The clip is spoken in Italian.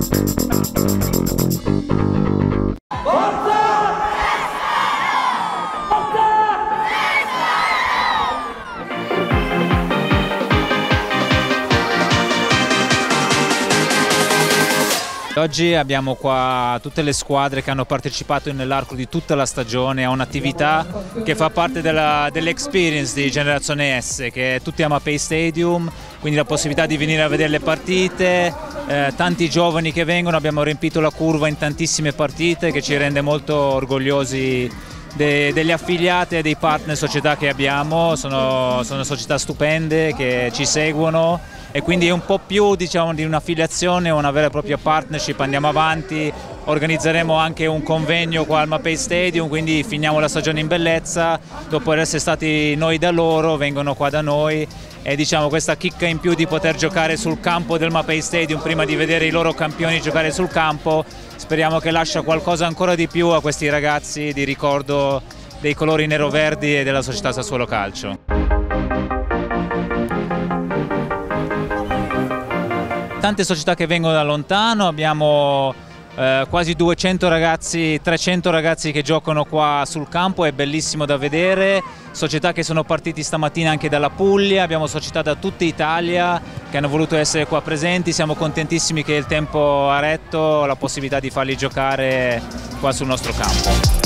Oggi abbiamo qua tutte le squadre che hanno partecipato nell'arco di tutta la stagione a un'attività che fa parte dell'experience di Generazione S, che è tutti a Mapei Stadium, quindi la possibilità di venire a vedere le partite, tanti giovani che vengono, abbiamo riempito la curva in tantissime partite, che ci rende molto orgogliosi degli affiliati e dei partner società che abbiamo. Sono società stupende che ci seguono e quindi è un po' più, diciamo, di un'affiliazione, una vera e propria partnership. Andiamo avanti, organizzeremo anche un convegno qua al Mapei Stadium, quindi finiamo la stagione in bellezza, dopo essere stati noi da loro vengono qua da noi e diciamo questa chicca in più di poter giocare sul campo del Mapei Stadium prima di vedere i loro campioni giocare sul campo, speriamo che lascia qualcosa ancora di più a questi ragazzi di ricordo dei colori nero-verdi e della società Sassuolo Calcio. Tante società che vengono da lontano, abbiamo quasi 200 ragazzi, 300 ragazzi che giocano qua sul campo, è bellissimo da vedere, società che sono partiti stamattina anche dalla Puglia, abbiamo società da tutta Italia che hanno voluto essere qua presenti, siamo contentissimi che il tempo ha retto la possibilità di farli giocare qua sul nostro campo.